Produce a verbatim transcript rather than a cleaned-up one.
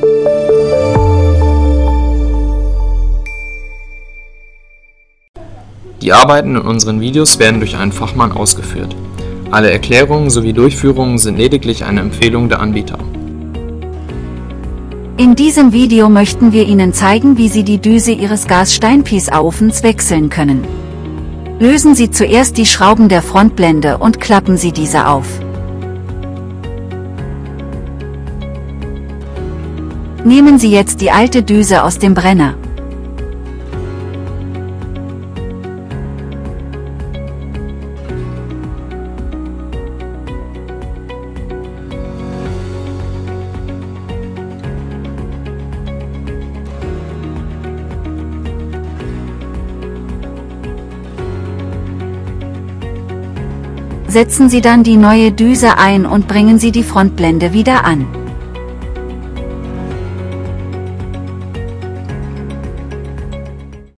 Die Arbeiten in unseren Videos werden durch einen Fachmann ausgeführt. Alle Erklärungen sowie Durchführungen sind lediglich eine Empfehlung der Anbieter. In diesem Video möchten wir Ihnen zeigen, wie Sie die Düse Ihres Gas-Steinpiece-Ofens wechseln können. Lösen Sie zuerst die Schrauben der Frontblende und klappen Sie diese auf. Nehmen Sie jetzt die alte Düse aus dem Brenner. Setzen Sie dann die neue Düse ein und bringen Sie die Frontblende wieder an.